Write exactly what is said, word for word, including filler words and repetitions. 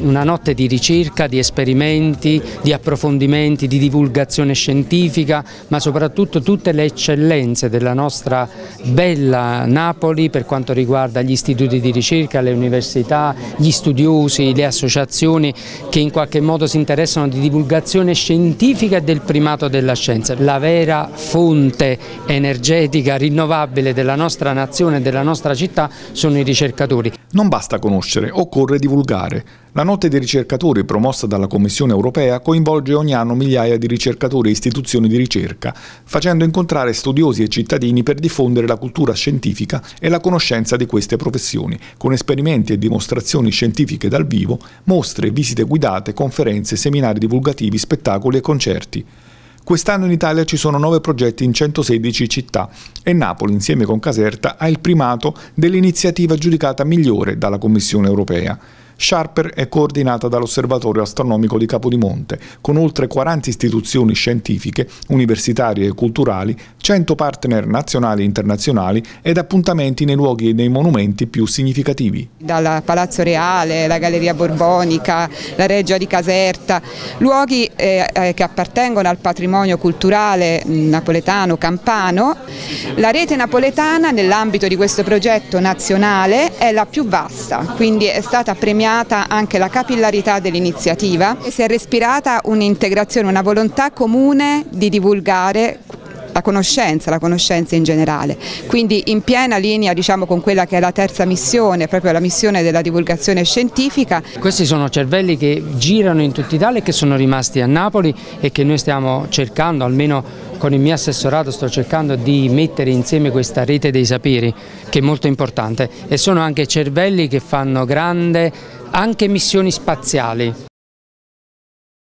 una notte di ricerca, di esperimenti, di approfondimenti, di divulgazione scientifica, ma soprattutto tutte le eccellenze della nostra bella Napoli per quanto riguarda gli istituti di ricerca, le università, gli studiosi, le associazioni che in qualche modo si interessano di divulgazione scientifica e del primato della scienza. La vera fonte energetica rinnovabile della nostra nazione e della nostra città sono i ricercatori. Non basta conoscere, occorre divulgare. La Notte dei ricercatori, promossa dalla Commissione europea, coinvolge ogni anno migliaia di ricercatori e istituzioni di ricerca, facendo incontrare studiosi e cittadini per diffondere la cultura scientifica e la conoscenza di queste professioni, con esperimenti e dimostrazioni scientifiche dal vivo, mostre, visite guidate, conferenze, seminari divulgativi, spettacoli e concerti. Quest'anno in Italia ci sono nove progetti in centosedici città e Napoli, insieme con Caserta, ha il primato dell'iniziativa giudicata migliore dalla Commissione europea. Sharper è coordinata dall'Osservatorio Astronomico di Capodimonte, con oltre quaranta istituzioni scientifiche, universitarie e culturali, cento partner nazionali e internazionali ed appuntamenti nei luoghi e nei monumenti più significativi. Dal Palazzo Reale, la Galleria Borbonica, la Reggia di Caserta, luoghi eh, che appartengono al patrimonio culturale napoletano, campano. La rete napoletana nell'ambito di questo progetto nazionale è la più vasta, quindi è stata premiata anche la capillarità dell'iniziativa e si è respirata un'integrazione, una volontà comune di divulgare la conoscenza, la conoscenza in generale, quindi in piena linea diciamo con quella che è la terza missione, proprio la missione della divulgazione scientifica. Questi sono cervelli che girano in tutta Italia e che sono rimasti a Napoli e che noi stiamo cercando, almeno con il mio assessorato sto cercando di mettere insieme questa rete dei saperi che è molto importante, e sono anche cervelli che fanno grande anche missioni spaziali.